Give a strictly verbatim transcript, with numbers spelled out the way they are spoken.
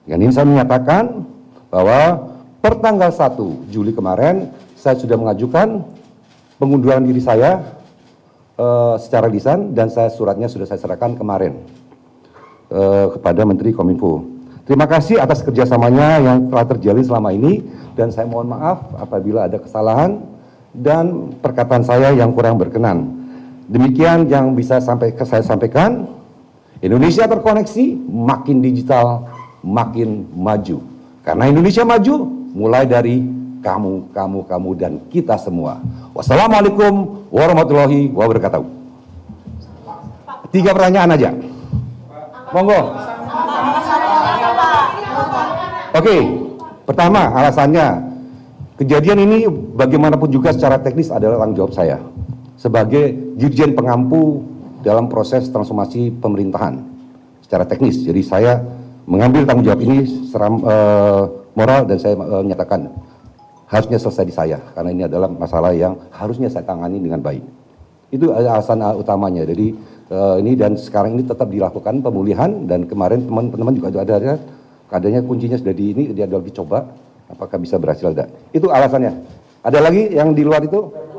Dengan ini saya menyatakan bahwa per tanggal satu Juli kemarin saya sudah mengajukan pengunduran diri saya uh, secara lisan dan saya suratnya sudah saya serahkan kemarin uh, kepada Menteri Kominfo. Terima kasih atas kerjasamanya yang telah terjalin selama ini dan saya mohon maaf apabila ada kesalahan dan perkataan saya yang kurang berkenan. Demikian yang bisa sampai saya sampaikan. Indonesia terkoneksi, makin digital, makin maju. Karena Indonesia maju, mulai dari kamu, kamu, kamu, dan kita semua. Wassalamualaikum warahmatullahi wabarakatuh. Tiga pertanyaan aja. Monggo. Oke, pertama alasannya, kejadian ini bagaimanapun juga secara teknis adalah tanggung jawab saya sebagai Dirjen Pengampu dalam proses transformasi pemerintahan secara teknis. Jadi saya mengambil tanggung jawab ini secara uh, moral dan saya uh, menyatakan harusnya selesai di saya karena ini adalah masalah yang harusnya saya tangani dengan baik. Itu alasan uh, utamanya. Jadi uh, ini dan sekarang ini tetap dilakukan pemulihan dan kemarin teman-teman juga ada ada adanya kuncinya sudah di ini dia sudah dicoba apakah bisa berhasil ada. Itu alasannya. Ada lagi yang di luar itu?